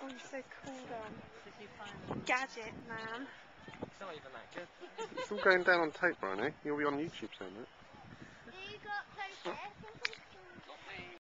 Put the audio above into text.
you're so cool, Dan. Did you find Gadget man. It's not even that good. It's all going down on tape, Bryony. You'll be on YouTube soon, right? You got closer.